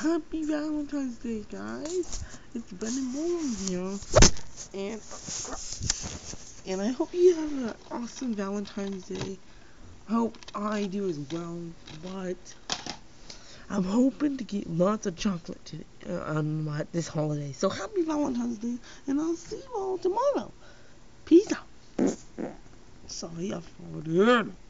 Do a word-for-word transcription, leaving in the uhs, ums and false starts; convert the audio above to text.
happy Valentine's Day, guys. It's Ben and Boom here, and and I hope you have an awesome Valentine's Day. I hope I do as well, but I'm hoping to get lots of chocolate today, uh, on my, this holiday. So happy Valentine's Day, and I'll see you all tomorrow. Peace out. Sorry, I farted.